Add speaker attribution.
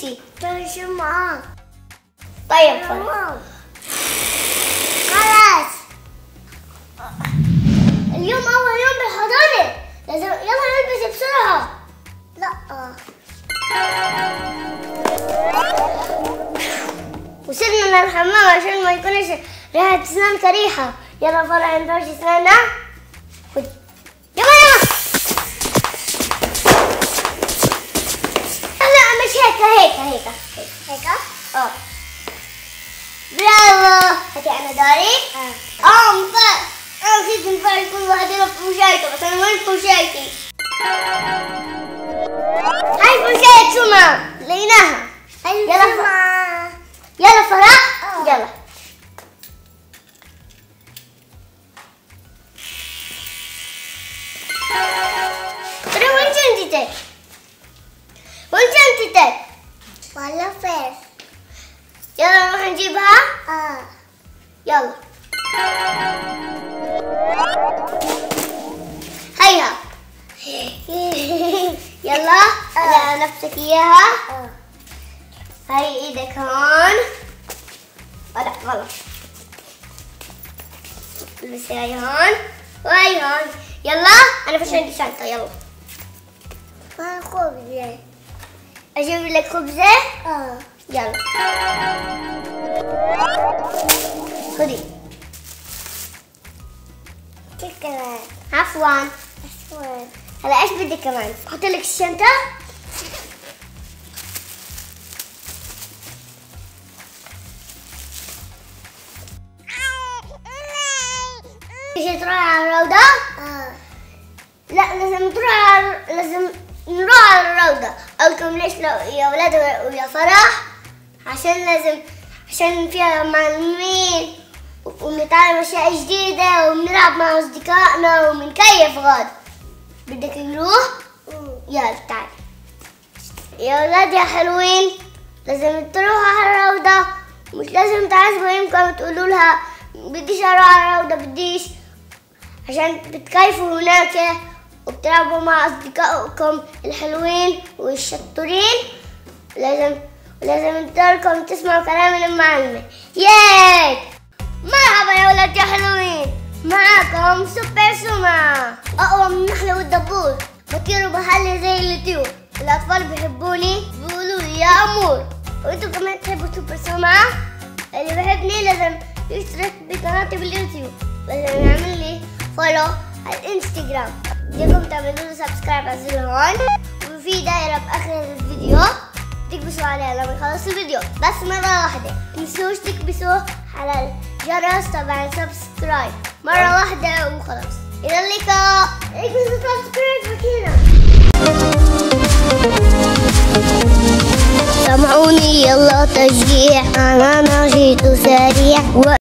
Speaker 1: تمشي
Speaker 2: معاك.
Speaker 1: طيب خلاص اليوم أول يوم بالحضانة، لازم يلا نلبس بسرعة.
Speaker 2: لا
Speaker 1: وصلنا من الحمام عشان ما يكونش ريحة أسنان كريهة. يلا فرح نفرش أسناننا. خد يلا لا مش هيك. برافو. هاتي أنا داري. أنا نسيت نفرش كل واحدة بفرشايته، بس أنا وين فرشايتي؟ هاي فرشاية سما لقيناها. يلا فرح. يلا ترى وين شنطتك؟
Speaker 2: ولا فيس.
Speaker 1: يلا نروح نجيبها. يلا هيها. يلا على نفسك اياها. هاي ايدك هون. لا غلط. البسي هاي هون وهاي هون. يلا انا فش عندي شنطة. يلا
Speaker 2: خبزة.
Speaker 1: اجيب لك خبزة. يلا خذي.
Speaker 2: شكرا.
Speaker 1: عفوا. هلا ايش بدك كمان؟ احط لك الشنطة. تيجي تروح على الروضة؟ لا لازم نروح على الروضة. أقول لكم ليش يا ولاد ويا فرح؟ عشان فيها معلمين ونتعلم أشياء جديدة وبنلعب مع أصدقائنا وبنكيف غاد. بدك نروح؟ يلا تعال يا ولاد يا حلوين. لازم تروحوا على الروضة، مش لازم تعزموا يمكن تقولوا لها بديش أروح على الروضة بديش، عشان بتكيفوا هناك وبتلعبوا مع أصدقائكم الحلوين والشطورين. لازم انتوا تسمعوا كلام المعلمة. ياي مرحبا يا ولاد يا حلوين، معاكم سوبر سوما أقوى من النحلة والدبور، بطير وبحلي زي الطيور. الأطفال بيحبوني بيقولوا لي يا أمور، وانتوا كمان تحبوا سوبر سوما. اللي بيحبني لازم يشترك بقناتي باليوتيوب، لازم يعمل لي فولو على الانستغرام. بدكم تعملوا له سبسكرايب على الزر هون، وفي دايرة بآخر الفيديو تكبسوا عليها لما يخلصوا الفيديو بس مرة واحدة. متنسوش تكبسوا على الجرس تبع السبسكرايب مرة واحدة وخلاص. إلى اللقاء. اكبسوا سبسكرايب هنا. سمعوني يلا تشجيع، أنا نشيط سريع.